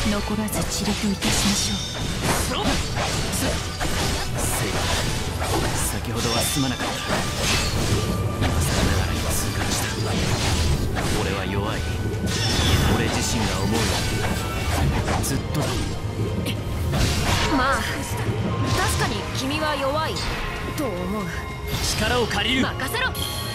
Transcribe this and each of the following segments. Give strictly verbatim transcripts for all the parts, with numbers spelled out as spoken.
残らず散れといたしましょう。 せい、先ほどはすまなかった。今更ながらに痛感した。俺は弱い。俺自身が思うよ。ずっとだ。 まあ確かに君は弱いと思う。 力を借りる。 任せろ。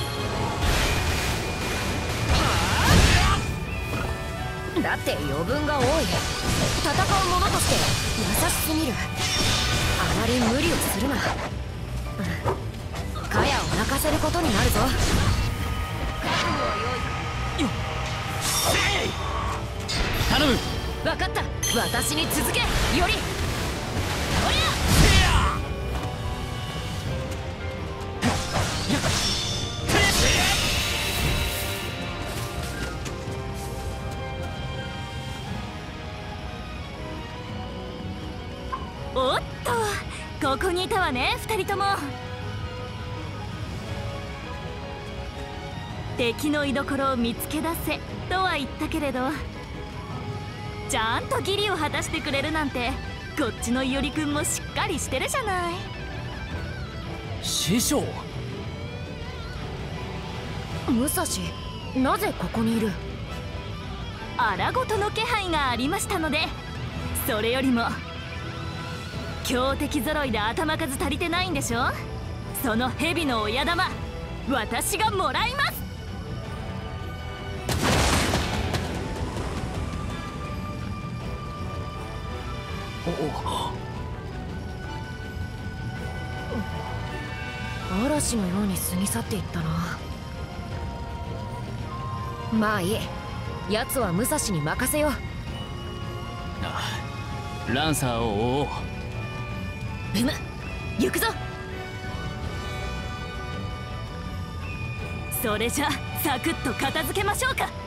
だって余分が多い。戦う者として優しすぎる。あまり無理をするな。カヤを泣かせることになるぞ。覚悟は良いか。 頼む。 分かった。私に続け。よりおりゃ。 おっと、ここにいたわね、二人とも。敵の居所を見つけ出せとは言ったけれど、ちゃんと義理を果たしてくれるなんて、こっちのいおりくんもしっかりしてるじゃない。 師匠。 武蔵、なぜここにいる？ 荒事の気配がありましたので。それよりも強敵揃いで頭数足りてないんでしょ。その蛇の親玉、私がもらいます。 嵐のように過ぎ去っていったな。まあいい。奴は武蔵に任せよう。 ああ、ランサーを追おう。 うむ、行くぞ。 それじゃサクッと片付けましょうか。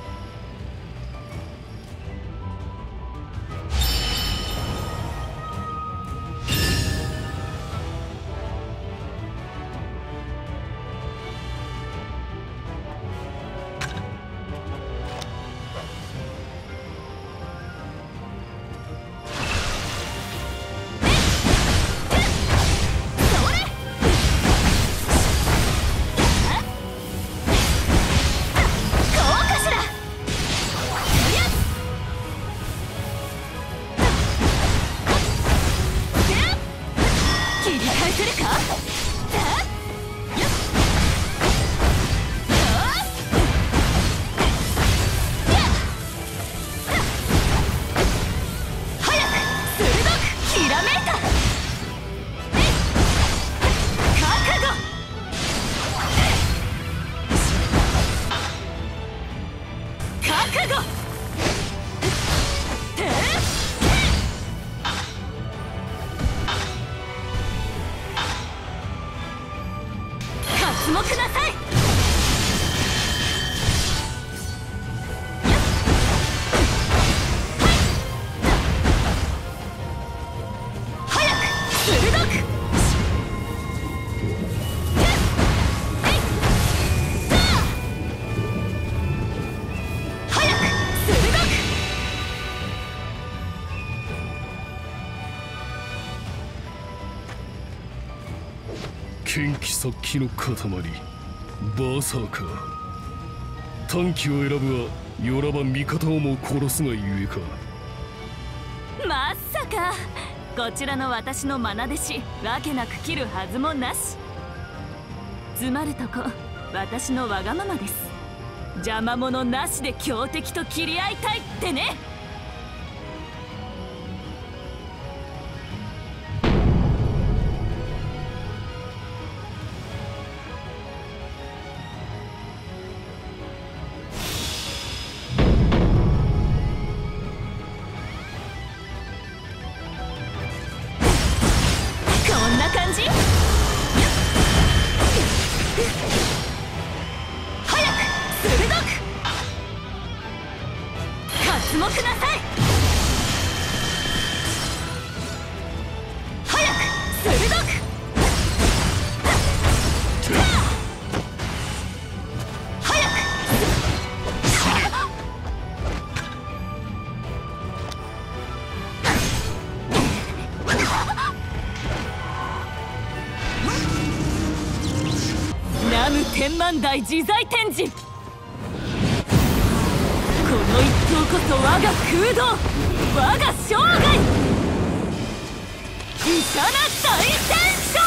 剣気殺気の塊、バーサーカー。短気を選ぶはよらば味方をも殺すがゆえか。 まさかこちらの私の愛弟子、わけなく切るはずもなし。つまるとこ私のわがままです。邪魔者なしで強敵と切り合いたいってね。 風天満大自在天神。この一刀こそ我が空洞、我が生涯、イシャナ大戦勝。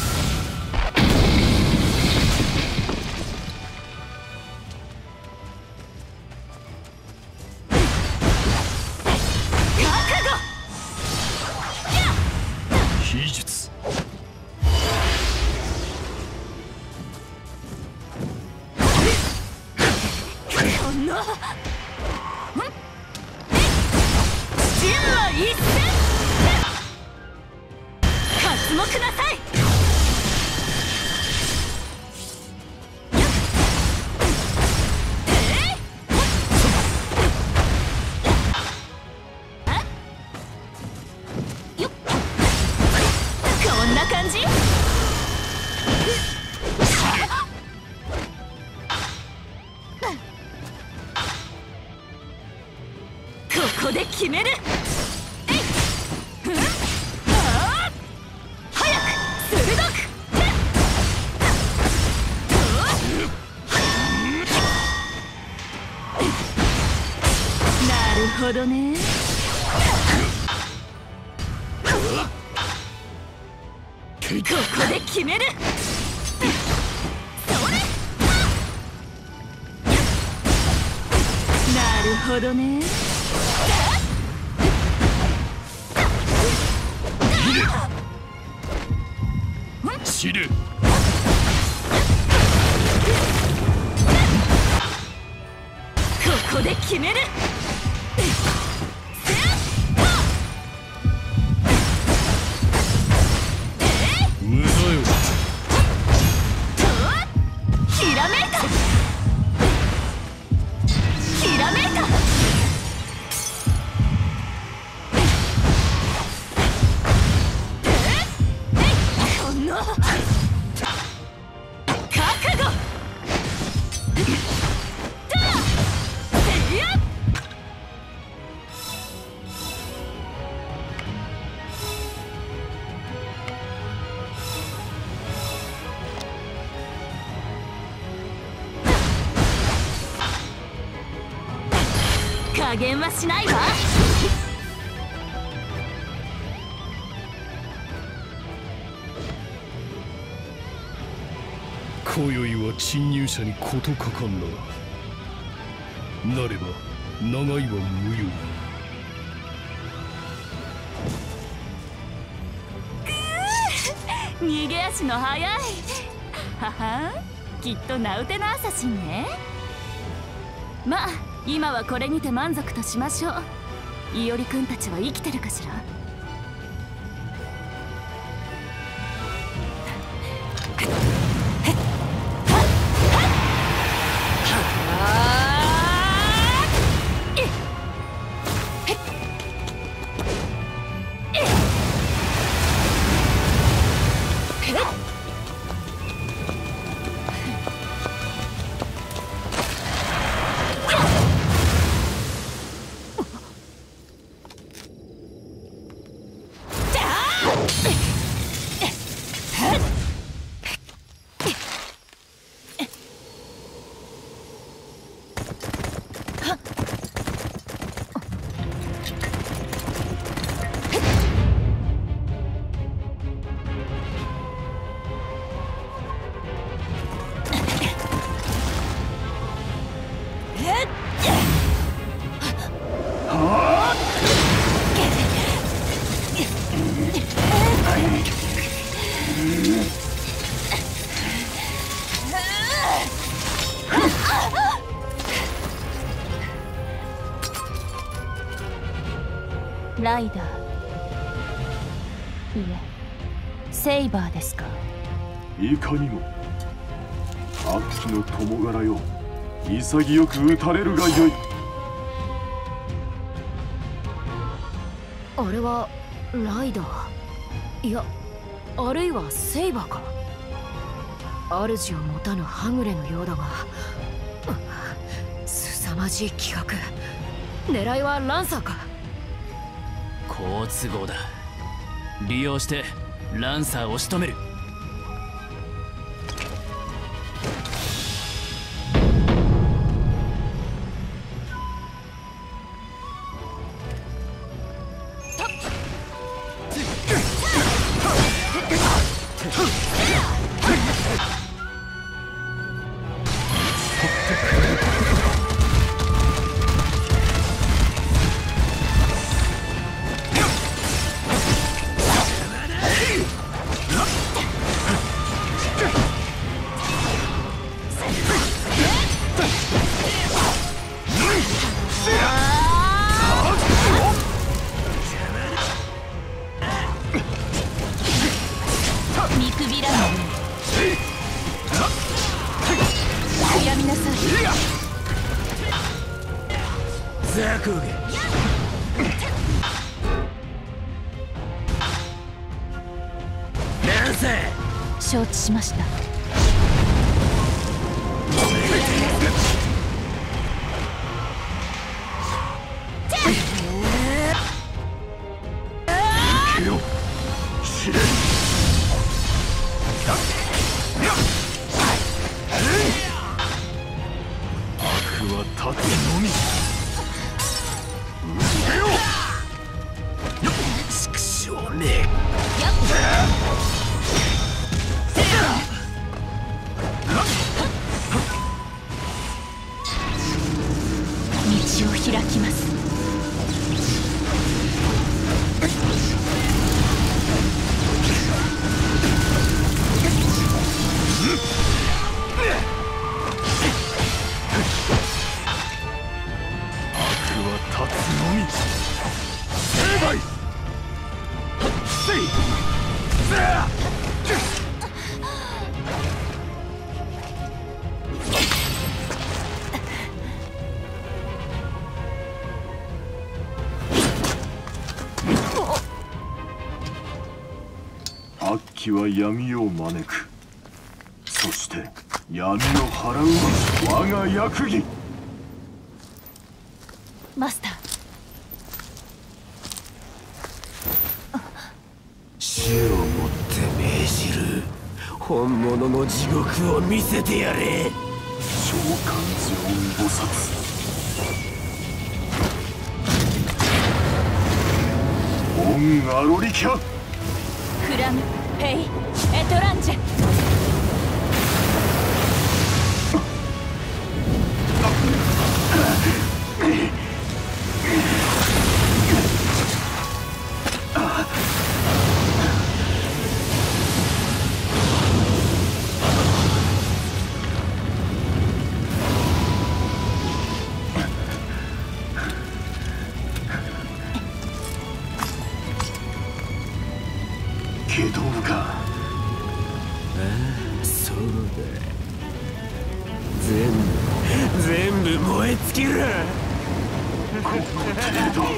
秘術。 この神話一戦、刮目なさい。こんな感じ。ここで決める。えい、ふん、あー、早く鋭く、なるほどね。ここで決める。それ、なるほどね。 知れ。 ここで決める。 無駄よ。 ひらめいた、ひらめいた。この覚悟。加減はしないわ。 今宵は侵入者に事かかんな。なれば長いは無用。 逃げ足の速い。ははん、きっと名うてのアサシンね。まあ今はこれにて満足としましょう。いおりくんたちは生きてるかしら。ライダー、いえセイバーですか。 いかにも悪鬼の友柄よ。潔く撃たれるがよい。 あれはライダー、いやあるいはセイバーか。主を持たぬはぐれのようだが、凄まじい気学。狙いはランサーか。 好都合だ。利用してランサーを仕留める。 さい。 ザコゲなんせ承知しました。道を開きます。 悪鬼は闇を招く。そして闇を払うは我が役儀。 マスター、 死をもって命じる。本物の地獄を見せてやれ。 召喚呪音菩薩。オン・アロリキャ。 クラム・ヘイ・エトランジェ。 ケドウか。 ああ、そうだ。全部全部燃え尽きる。 この程度。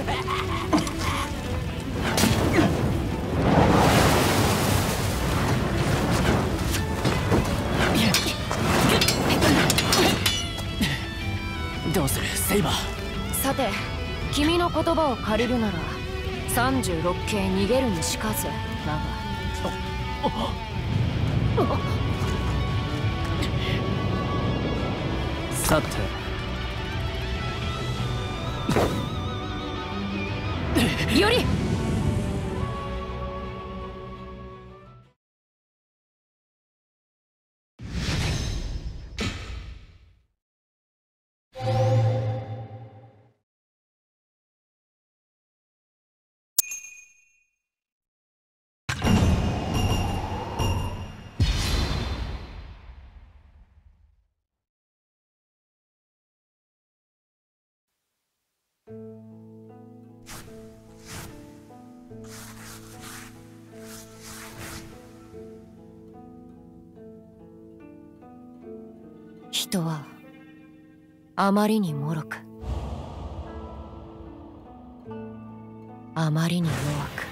どうするセイバー。 さて、君の言葉を借りるならさんじゅうろっけい逃げるにしかずだが。 さてより人はあまりに脆く、あまりに弱く、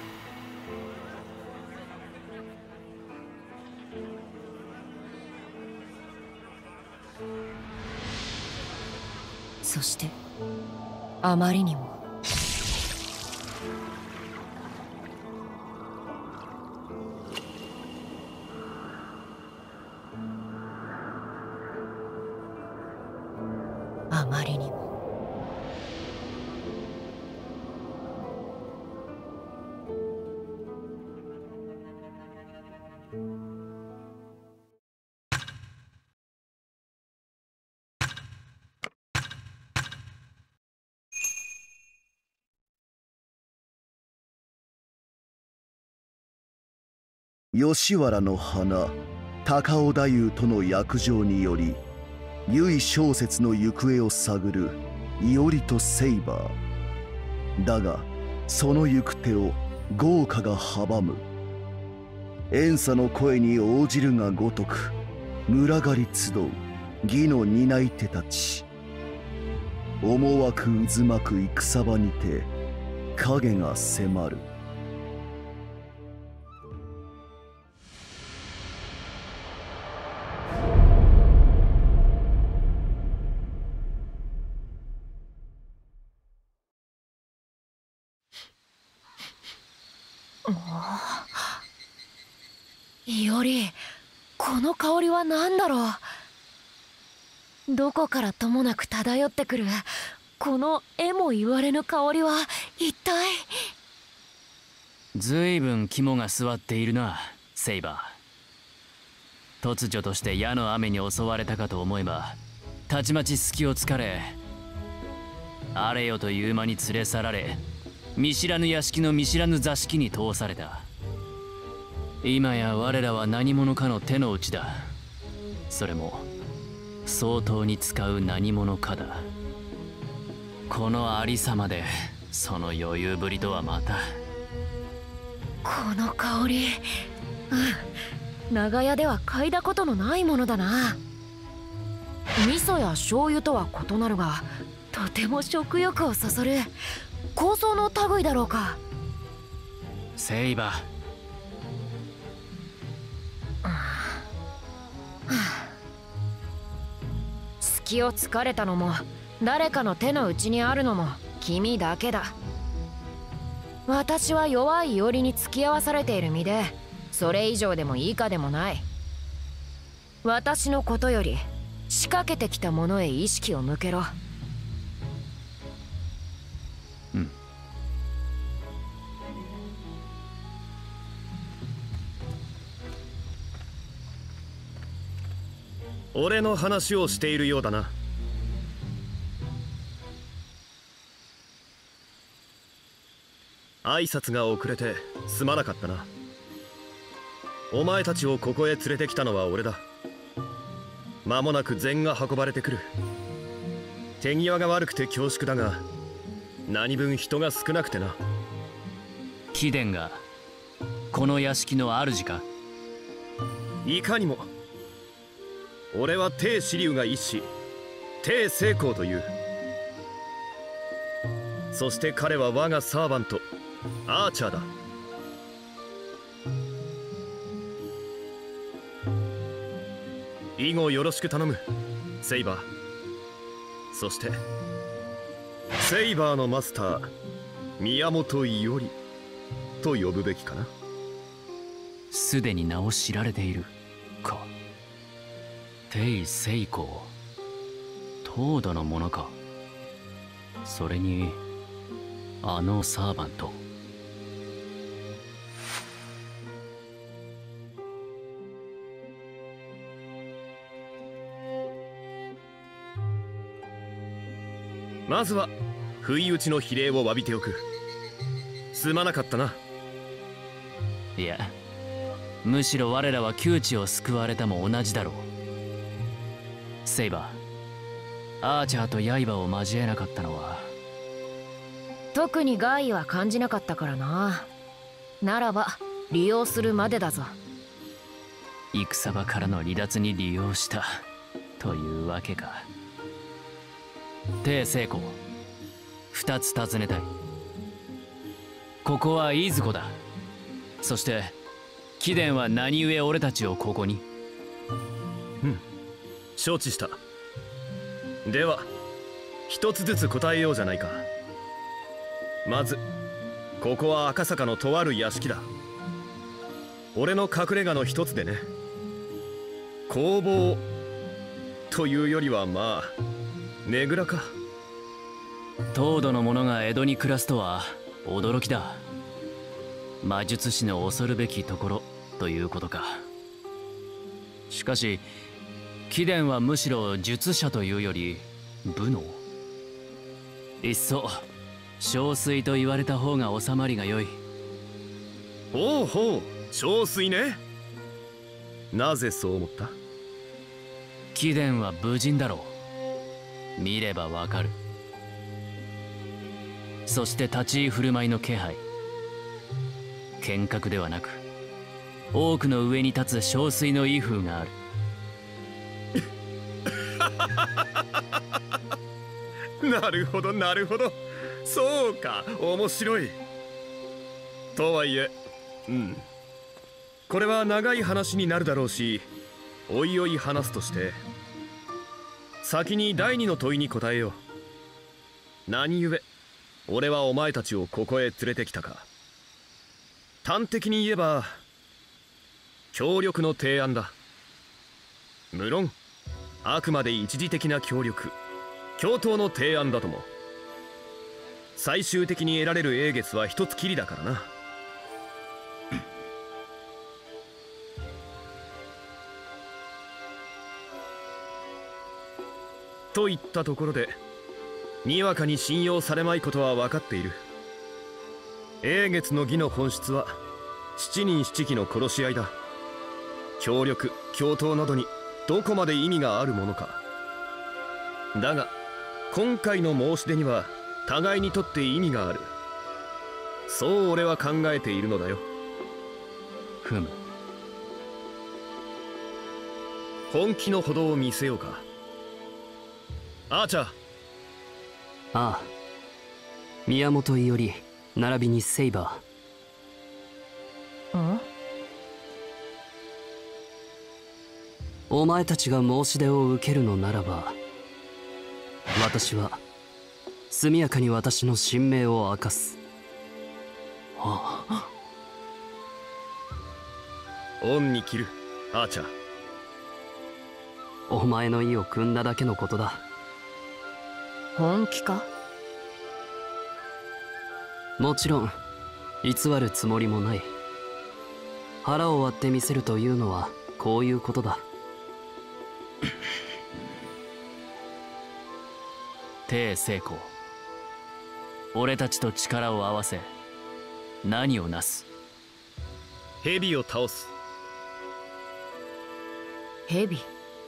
そしてあまりにもあまりにも吉原の花高尾太夫との約定により由小説の行方を探る伊織とセイバーだが、その行く手を豪華が阻む。怨嗟の声に応じるがごとく群がり集う義の担い手たち。思惑渦巻く戦場にて影が迫る。 いおり、この香りは何だろう。どこからともなく漂ってくるこのえも言われぬ香りは一体。 ずいぶん肝が据わっているな、セイバー。突如として矢の雨に襲われたかと思えば、たちまち隙を突かれ、あれよという間に連れ去られ、見知らぬ屋敷の見知らぬ座敷に通された。今や我らは何者かの手の内だ。それも相当に使う何者かだ。このありさまでその余裕ぶりとはまた。 この香り、うん、長屋では嗅いだことのないものだな。味噌や醤油とは異なるが、とても食欲をそそる香草の類だろうか。 セイバー、 隙を突かれたのも誰かの手の内にあるのも君だけだ。私は弱いよりに付き合わされている身で、それ以上でも以下でもない。私のことより仕掛けてきたものへ意識を向けろ。 うん。 俺の話をしているようだな。挨拶が遅れてすまなかったな。お前たちをここへ連れてきたのは俺だ。間もなく膳が運ばれてくる。手際が悪くて恐縮だが、何分人が少なくてな。 貴殿がこの屋敷の主か？ いかにも。俺は帝紫龍が一子、帝成功という。そして彼は我がサーバントアーチャーだ。以後よろしく頼む、セイバー。そしてセイバーのマスター宮本伊織と呼ぶべきかな。 すでに名を知られているか。帝成功、東土のものか。それにあのサーバント。 まずは不意打ちの非礼を詫びておく。すまなかったな。 いや、むしろ我らは窮地を救われたも同じだろう。セイバー、アーチャーと刃を交えなかったのは。 特に害は感じなかったからな。ならば利用するまでだぞ。 戦場からの離脱に利用したというわけか。帝成功、二つ尋ねたい。ここはいずこだ。そして貴殿は何故俺たちをここに？ うん、承知した。では一つずつ答えようじゃないか。まずここは赤坂のとある屋敷だ。俺の隠れ家の一つでね。工房というよりはまあねぐらか。 東土の者が江戸に暮らすとは驚きだ。魔術師の恐るべきところということか。しかし貴殿はむしろ術者というより武能。いっそ憔悴と言われた方が収まりが良い。 ほうほう、憔悴ね。なぜそう思った？ 貴殿は武人だろう。見ればわかる。そして立ち居振る舞いの気配、剣客ではなく多くの上に立つ憔悴の威風がある。 なるほどなるほど、そうか、面白い。とはいえ、うん、これは長い話になるだろうし、おいおい話すとして、先に第二の問いに答えよう。何故俺はお前たちをここへ連れてきたか。端的に言えば協力の提案だ。無論あくまで一時的な協力、共闘の提案だとも。最終的に得られる栄月は一つきりだからな。といったところで、にわかに信用されまいことは分かっている。栄月の義の本質は七人七鬼の殺し合いだ。協力共闘などにどこまで意味があるものか。だが今回の申し出には互いにとって意味がある。そう俺は考えているのだよ。 ふむ。 本気のほどを見せようか。アーチャー。 ああ、宮本伊織並びにセイバー。ん？ お前たちが申し出を受けるのならば、私は速やかに私の身命を明かす。はあ、 恩に着る、アーチャー。 お前の意を汲んだだけのことだ。 本気か？ もちろん偽るつもりもない。腹を割ってみせるというのはこういうことだ。 帝成功、俺たちと力を合わせ何をなす？ 蛇を倒す。 蛇？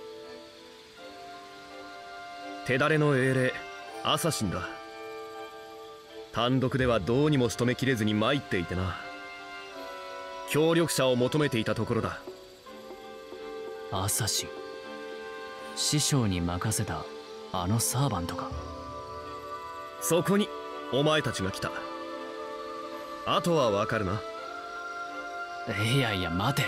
手だれの英霊アサシンだ。単独ではどうにも仕留めきれずに参っていてな。協力者を求めていたところだ。 アサシン、師匠に任せたあのサーバントか。 そこにお前たちが来た。あとはわかるな。 いやいや待て。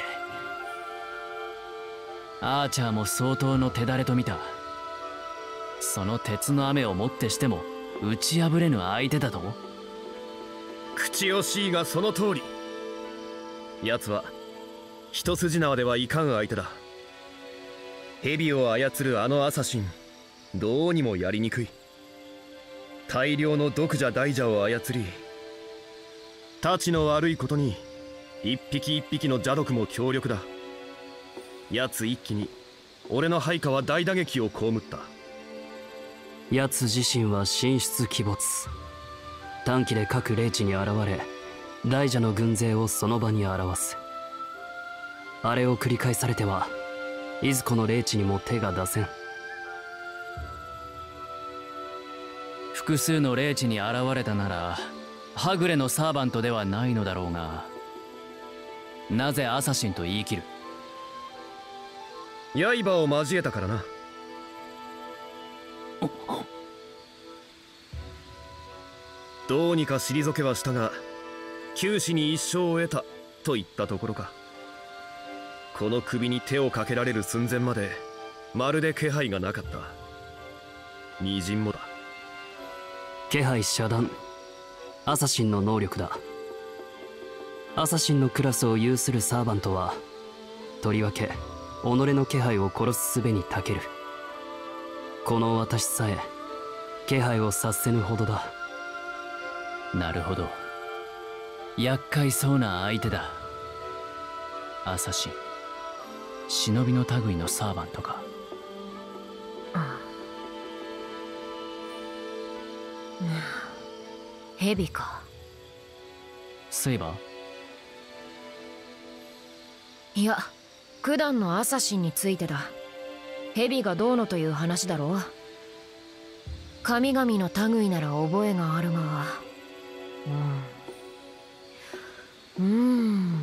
アーチャーも相当の手だれと見た。その鉄の雨をもってしても打ち破れぬ相手だと。 口惜しいがその通り。奴は一筋縄ではいかん相手だ。蛇を操るあのアサシン、どうにもやりにくい。大量の毒蛇大蛇を操り、たちの悪いことに一匹一匹の蛇毒も強力だ。奴一気に俺の配下は大打撃を被った。 奴自身は神出鬼没。短期で各霊地に現れ、大蛇の軍勢をその場に表す。あれを繰り返されてはいずこの霊地にも手が出せん。 複数の霊地に現れたならはぐれのサーバントではないのだろうが、なぜアサシンと言い切る？ 刃を交えたからな。どうにか退けはしたが、九死に一生を得たといったところか。この首に手をかけられる寸前までまるで気配がなかった。微塵もだ。 気配遮断、アサシンの能力だ。アサシンのクラスを有するサーバントはとりわけ己の気配を殺す術に長ける。この私さえ気配を察せぬほどだ。 なるほど、厄介そうな相手だ。アサシン、忍びの類のサーバントか。 蛇か。 セイバー？ いや、九段のアサシンについてだ。蛇がどうのという話だろう。神々の類なら覚えがあるが、うんうん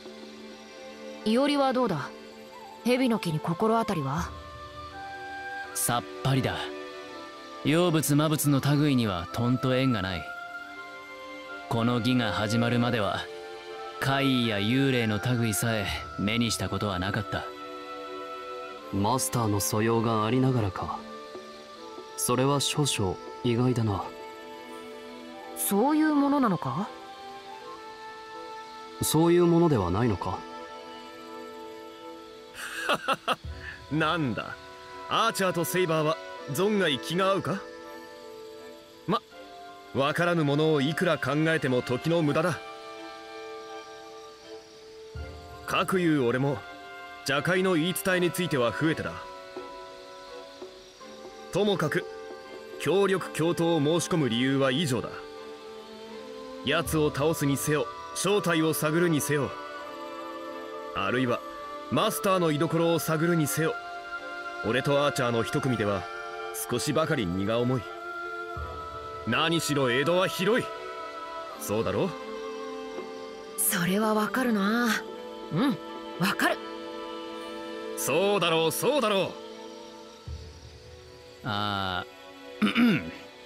いおりはどうだ？蛇の木に心当たりは？ さっぱりだ。妖物魔物の類にはとんと縁がない。この儀が始まるまでは怪異や幽霊の類さえ目にしたことはなかった。 マスターの素養がありながらか。それは少々意外だな。 そういうものなのか？ そういうものではないのか。 なんだ、アーチャーとセイバーは存外気が合うか。ま、わからぬものをいくら考えても時の無駄だ。かくいう俺も邪界の言い伝えについては増えてだ。ともかく協力共闘を申し込む理由は以上だ。奴を倒すにせよ正体を探るにせよ、あるいはマスターの居所を探るにせよ、俺とアーチャーの一組では少しばかり荷が重い。何しろ江戸は広い。そうだろ？ それはわかるな。うん、わかる。 そうだろう、そうだろう。 ああ、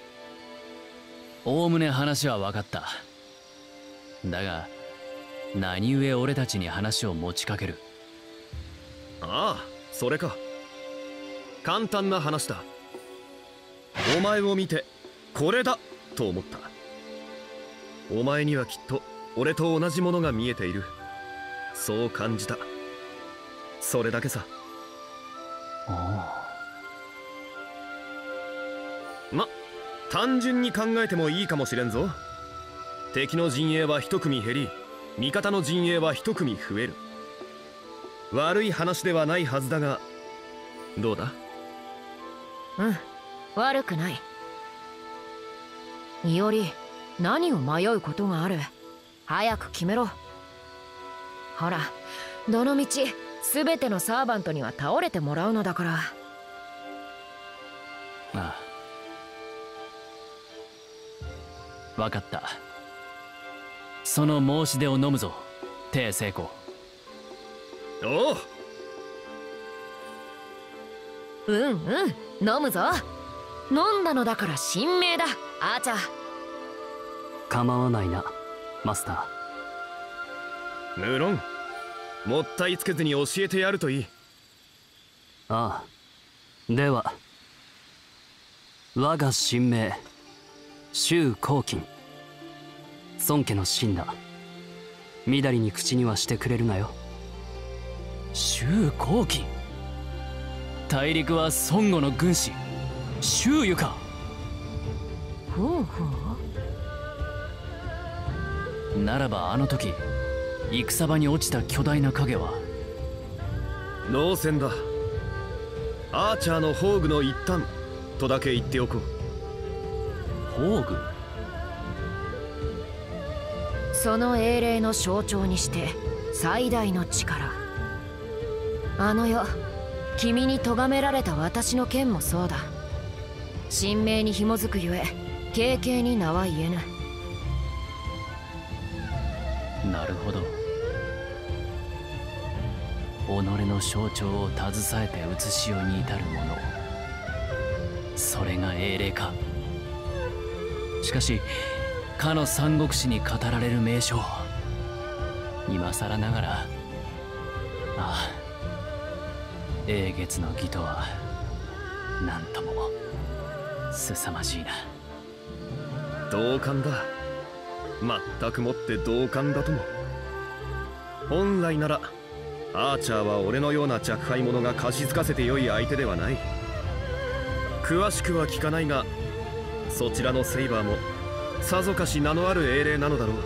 おおむね話は分かった。だが何故俺たちに話を持ちかける？ ああ、それか。簡単な話だ。お前を見てこれだと思った。お前にはきっと俺と同じものが見えている。そう感じた。それだけさ。ま、単純に考えてもいいかもしれんぞ。敵の陣営は一組減り、味方の陣営は一組増える。悪い話ではないはずだが、どうだ？ うん、悪くない。いおり、何を迷うことがある？早く決めろ。ほら、どのみち全てのサーバントには倒れてもらうのだから。 ああ、分かった。その申し出を飲むぞ、帝成功。 おう。 うんうん、飲むぞ。飲んだのだから神明だ、アーチャー。 構わないな、マスター。無論、もったいつけずに教えてやるといい。 ああ、では我が神明周公金、孫家の臣だ。みだりに口にはしてくれるなよ。 周公金、大陸は孫悟の軍師周瑜か。 ほうほう。ならばあの時戦場に落ちた巨大な影は脳戦だ。アーチャーの宝具の一端とだけ言っておこう。 宝具？ その英霊の象徴にして最大の力。あの世、君に咎められた私の剣もそうだ。神明に紐づくゆえ軽々に名は言えぬ。 なるほど。己の象徴を携えて写しように至るもの、それが英霊か。しかしかの三国志に語られる名称、今更ながら、ああ、英傑の義とは何とも凄まじいな。 同感だ。全くもって同感だとも。本来ならアーチャーは俺のような若輩者が貸し付かせてよい相手ではない。詳しくは聞かないが、そちらのセイバーもさぞかし名のある英霊なのだろう。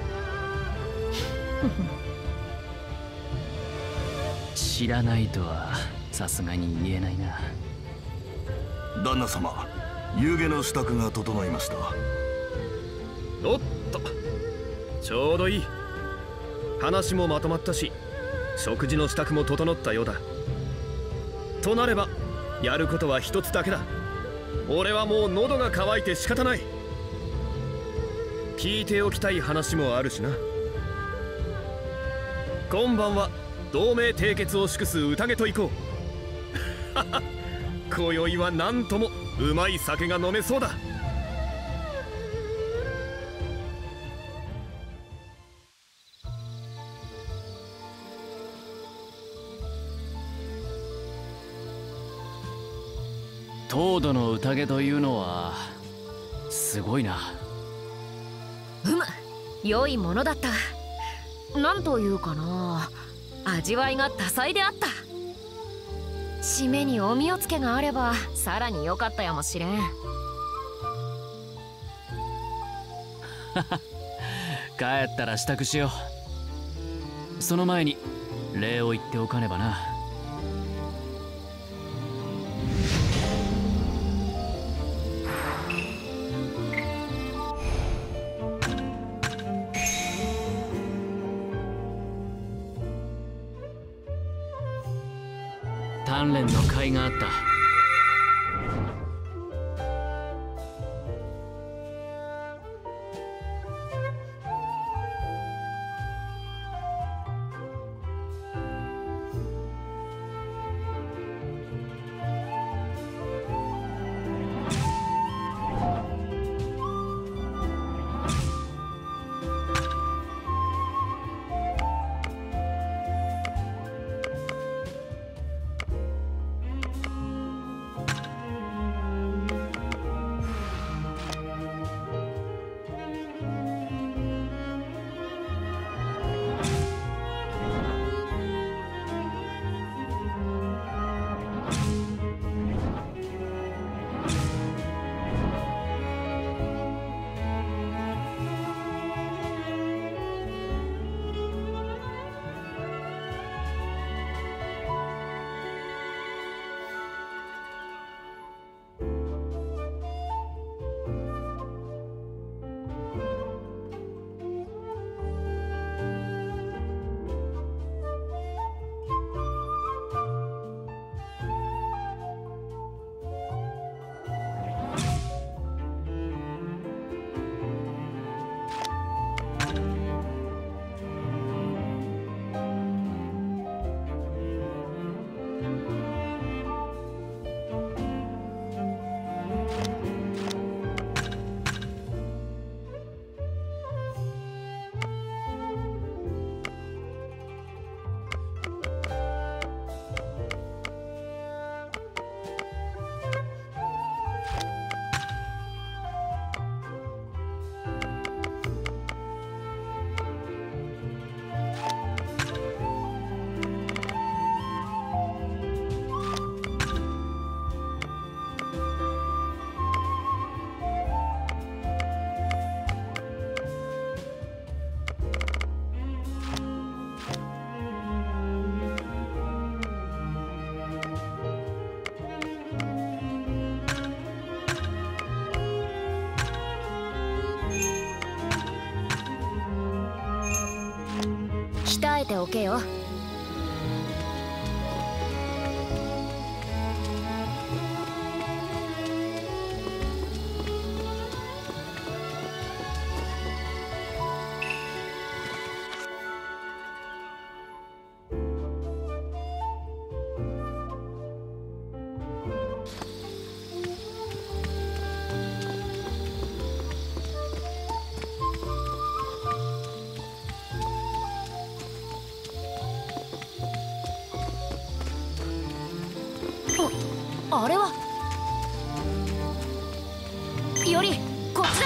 知らないとはさすがに言えないな。 旦那様、夕げの支度が整いました。 おっと、ちょうどいい。話もまとまったし、食事の支度も整ったようだ。となればやることは一つだけだ。俺はもう喉が渇いて仕方ない。聞いておきたい話もあるしな。今晩は同盟締結を祝す宴と行こう。 今宵はなんともうまい酒が飲めそうだ。 東土の宴というのはすごいな。 うむ、良いものだった。なんというかな、味わいが多彩であった。締めにおみおつけがあればさらに良かったやもしれん。 帰ったら支度しよう。その前に礼を言っておかねばな。鍛錬の甲斐があった。 鍛えておけよ。あれはよりこっち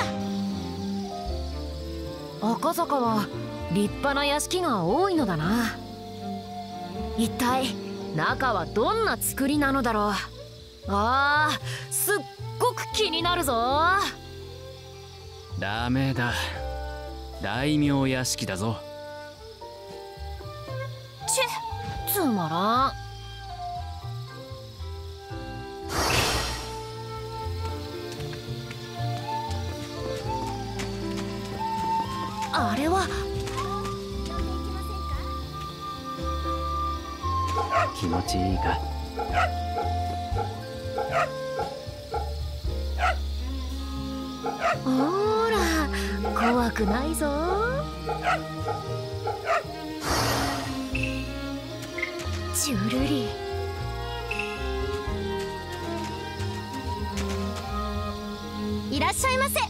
だ。赤坂は立派な屋敷が多いのだな。一体中はどんな作りなのだろう。あー、すっごく気になるぞ。 ダメだ、大名屋敷だぞ。 チェ、つまらん。あれは気持ちいいか。 ほーら、怖くないぞ。ジュルリいらっしゃいませ。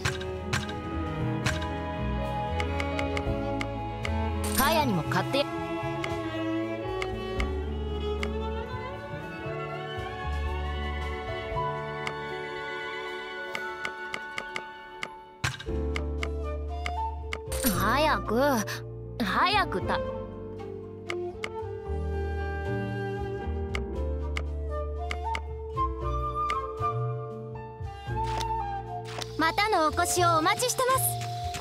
カヤにも買って。早く早くた。 またのお越しをお待ちしてます。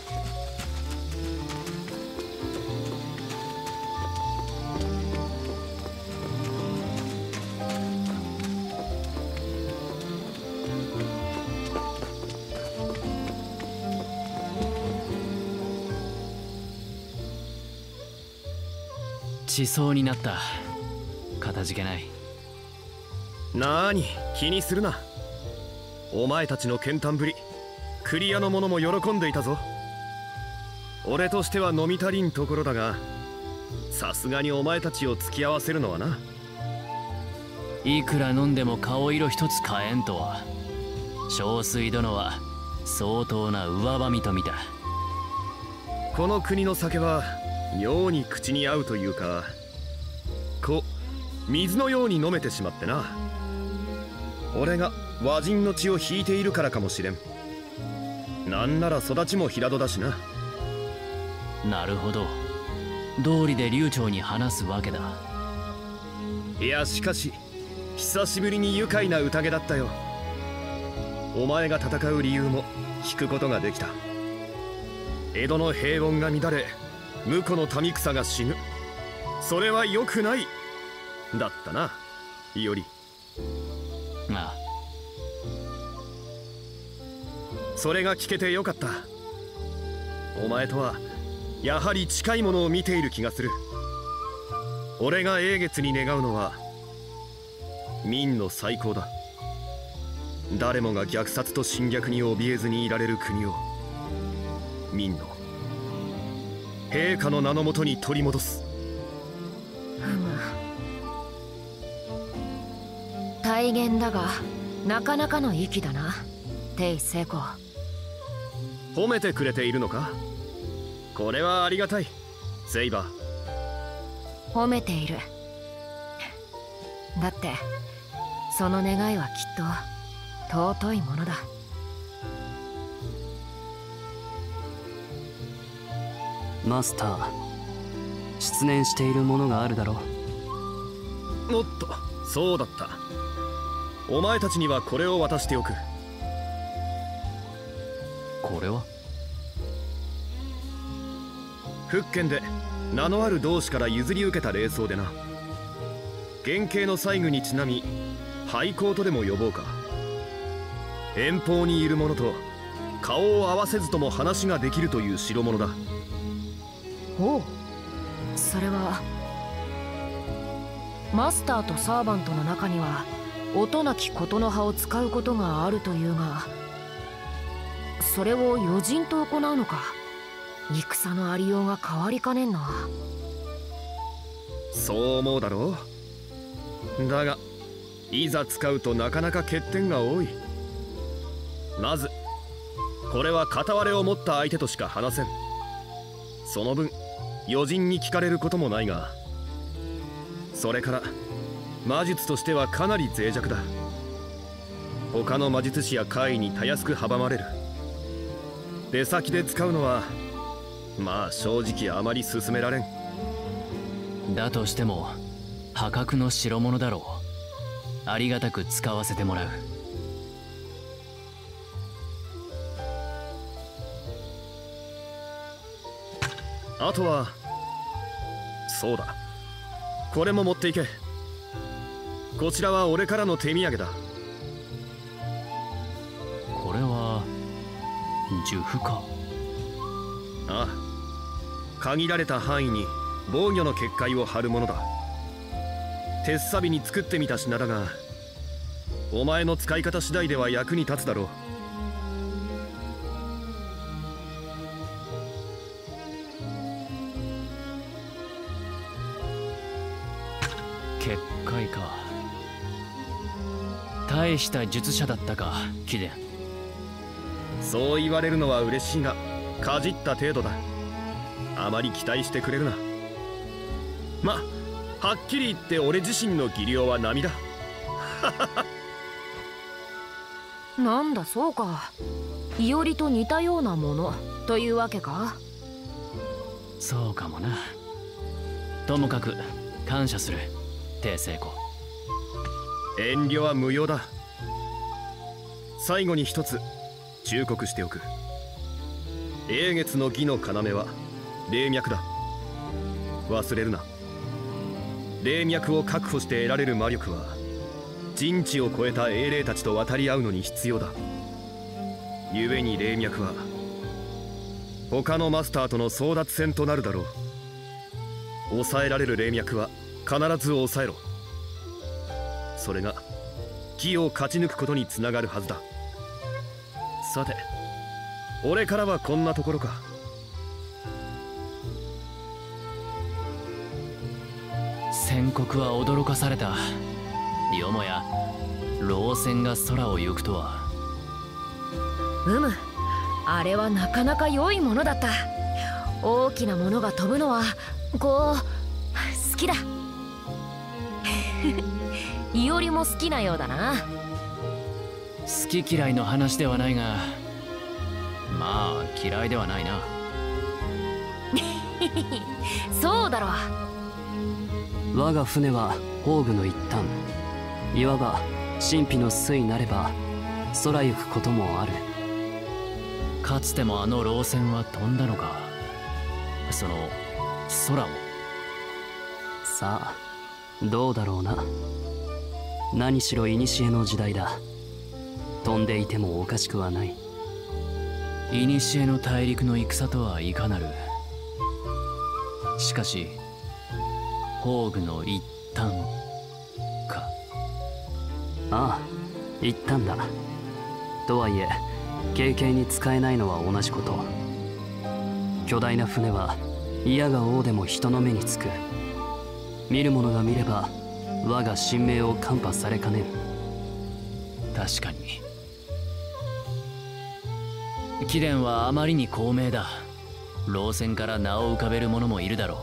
地層になった。かたじけない。 なーに気にするな。お前たちの健談ぶりクリアの者も喜んでいたぞ。俺としては飲み足りんところだが、さすがにお前たちを付き合わせるのはな。 いくら飲んでも顔色一つ変えんとは。憔悴殿は相当な上ばみと見た。 この国の酒は妙に口に合うというか、こう水のように飲めてしまってな。俺が和人の血を引いているからかもしれん。なんなら育ちも平戸だしな。 なるほど、道理で流暢に話すわけだ。 いやしかし久しぶりに愉快な宴だったよ。お前が戦う理由も聞くことができた。江戸の平穏が乱れ、婿の民草が死ぬ。それは良くないだったな、いおり。 ああ、 それが聞けてよかった。お前とはやはり近いものを見ている気がする。俺が永月に願うのは民の再興だ。誰もが虐殺と侵略に怯えずにいられる国を民の陛下の名のもとに取り戻す。 ふむ、大言だがなかなかの息だな、帝成功。 褒めてくれているのか。これはありがたい、セイバー。褒めている。だってその願いはきっと尊いものだ。 マスター、失念しているものがあるだろう。おっと、そうだった。お前たちにはこれを渡しておく。 これは福建で名のある同志から譲り受けた礼装でな。原型の細具にちなみ廃校とでも呼ぼうか。遠方にいる者と顔を合わせずとも話ができるという代物だ。 おう、それはマスターとサーバントの中には音なきことの葉を使うことがあるというが、それを余人と行うのか。戦のありようが変わりかねんな。 そう思うだろう。だがいざ使うとなかなか欠点が多い。まずこれは片割れを持った相手としか話せん。その分余人に聞かれることもないが、それから魔術としてはかなり脆弱だ。他の魔術師や怪異にたやすく阻まれる。出先で使うのはまあ正直あまり進められん。 だとしても破格の代物だろう。ありがたく使わせてもらう。 あとはそうだ、これも持っていけ。こちらは俺からの手土産だ。 これは呪符か。 ああ、限られた範囲に防御の結界を張るものだ。鉄サビに作ってみた品だが、お前の使い方次第では役に立つだろう。 結界か。大した術者だったか、貴殿。 そう言われるのは嬉しいが、かじった程度だ。あまり期待してくれるな。ま、はっきり言って俺自身の技量は並だ。 なんだそうか、いおりと似たようなものというわけか。 そうかもな。ともかく感謝する帝聖子。 遠慮は無用だ。最後に一つ忠告しておく。英月の義の要は霊脈だ。忘れるな。霊脈を確保して得られる魔力は人知を超えた英霊たちと渡り合うのに必要だ。故に霊脈は他のマスターとの争奪戦となるだろう。抑えられる霊脈は必ず抑えろ。それが義を勝ち抜くことにつながるはずだ。さて、俺からはこんなところか。 宣告は驚かされた。よもや老戦が空を行くとは。 うむ、あれはなかなか良いものだった。大きなものが飛ぶのはこう好きだ。いおりも好きなようだな。 好き嫌いの話ではないが、まあ嫌いではないな。 そうだろう。 我が船は宝具の一端、いわば神秘の巣になれば空行くこともある。 かつてもあの老戦は飛んだのか、その空を。 さあどうだろうな。何しろ古の時代だ。飛んでいてもおかしくはない。 古の大陸の戦とはいかなる。しかし宝具の一端か。 ああ、一端だ。とはいえ軽々に使えないのは同じこと。巨大な船は嫌が王でも人の目につく。見る者が見れば我が神明を看破されかねん。 確かに貴殿はあまりに高名だ。老戦から名を浮かべる者もいるだろ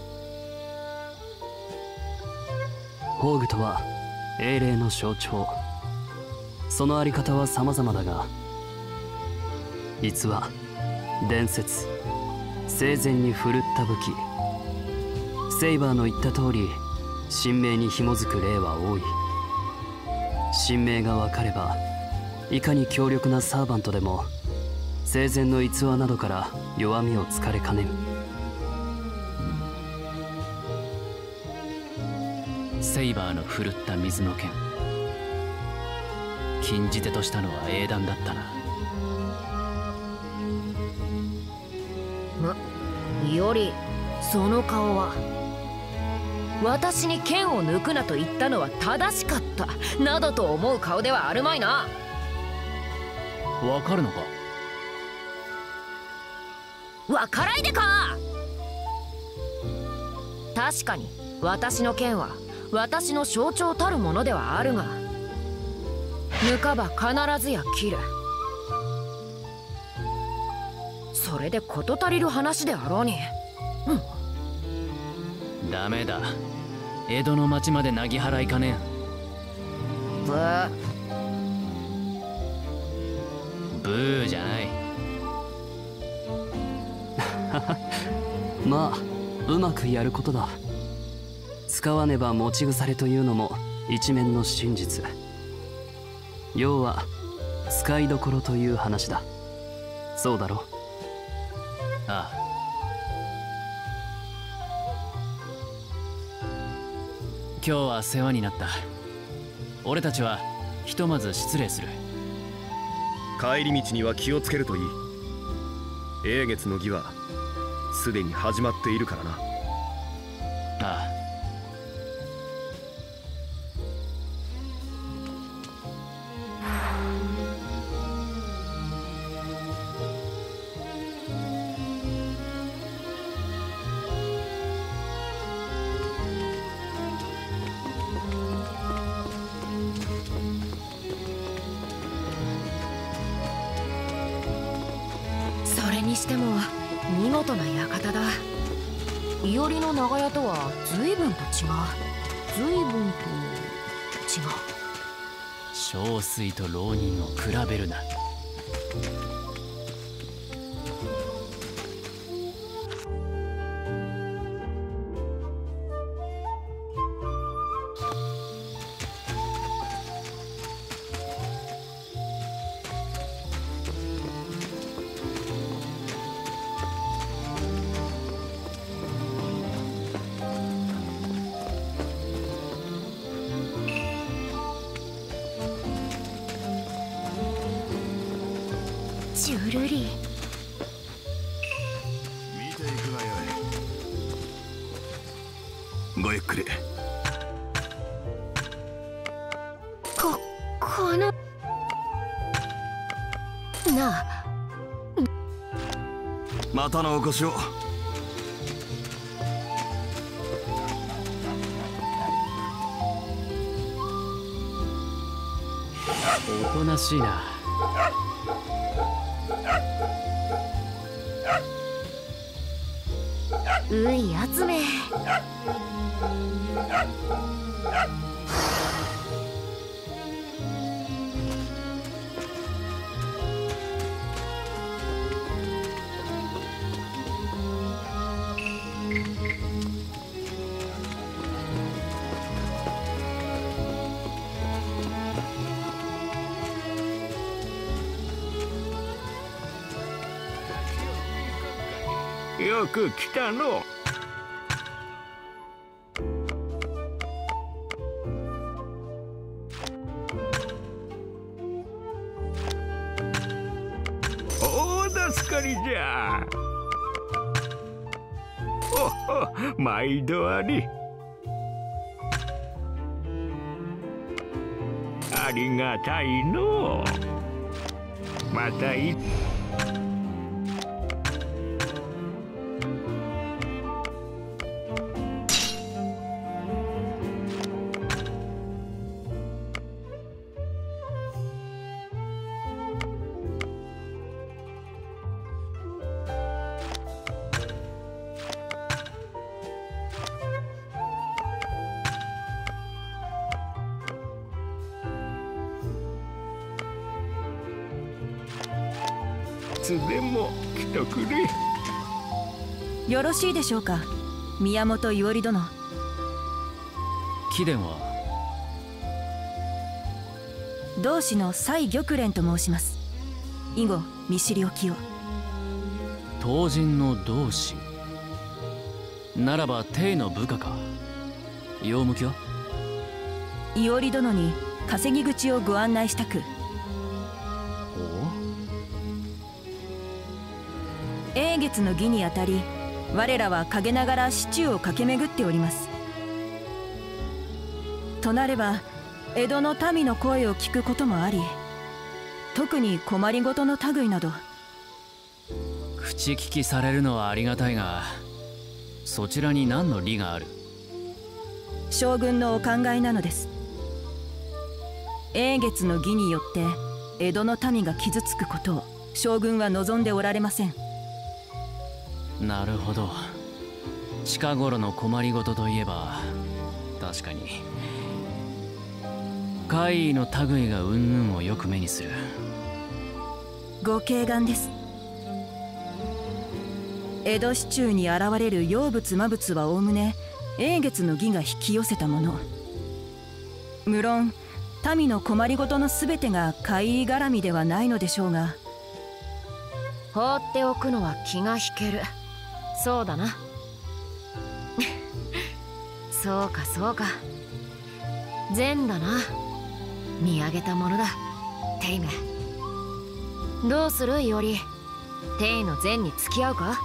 う。宝具とは英霊の象徴。そのあり方は様々だが、逸話、伝説、生前に振るった武器、セイバーの言った通り神明に紐づく例は多い。神明が分かればいかに強力なサーバントでも生前の逸話などから弱みをつかれかねん。 セイバーの振るった水の剣、禁じ手としたのは英断だったな。 ま、いおり、その顔は。私に剣を抜くなと言ったのは正しかったなどと思う顔ではあるまいな。 わかるのか。 わからいでか。確かに私の剣は私の象徴たるものではあるが、抜かば必ずや切る。それで事足りる話であろうに。 うん、ダメだ。江戸の町までなぎ払いかねん。 ブーブーじゃない。 まあうまくやることだ。使わねば持ち腐れというのも一面の真実。要は使いどころという話だ。そうだろ。 ああ。今日は世話になった。俺たちはひとまず失礼する。 帰り道には気をつけるといい。英月の儀はすでに始まっているからな。 ああ。 にしても見事な館だ。いおりの長屋とは随分と違う。随分と違う。 憔悴と浪人を比べるな。 ジュルリ見ていくがよい。ごゆっくり。 ここのなあ、 またのお越しを。 おとなしいな。 うい集め。 よく来たの。大助かりじゃ。おお、毎度あり。ありがたいの。またいつでも来とくれ。 よろしいでしょうか、宮本伊織殿。 貴殿は？ 同志の蔡玉蓮と申します。以後見知りおきを。 当人の同志ならば帝の部下か。用向きは？ 伊織殿に稼ぎ口をご案内したく。永月の儀にあたり、我らは陰ながら市中を駆け巡っております。となれば江戸の民の声を聞くこともあり、特に困りごとの類など。 口利きされるのはありがたいが、そちらに何の利がある？ 将軍のお考えなのです。永月の儀によって江戸の民が傷つくことを将軍は望んでおられません。 なるほど。近頃の困りごとといえば確かに怪異の類が云々をよく目にする。 ご敬眼です。江戸市中に現れる妖物魔物はおおむね永月の儀が引き寄せたもの。無論民の困りごとのすべてが怪異絡みではないのでしょうが。 放っておくのは気が引ける。そうだな。そうかそうか。善だな。見上げたものだ、テイム。どうするいおり、テイの善に付き合うか？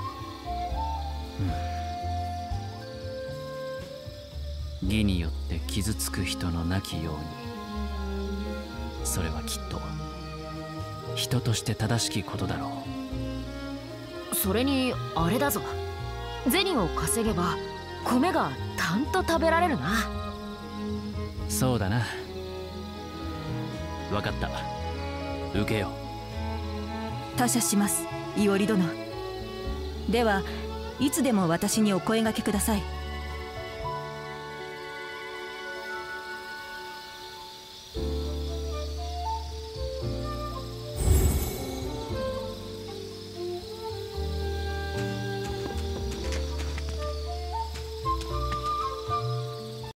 うん、義によって傷つく人のなきように。それはきっと人として正しきことだろう。それにあれだぞ、銭を稼げば米がたんと食べられるな。 そうだな。分かった、受けよう。 他謝します、伊織殿。 ではいつでも私にお声掛けください。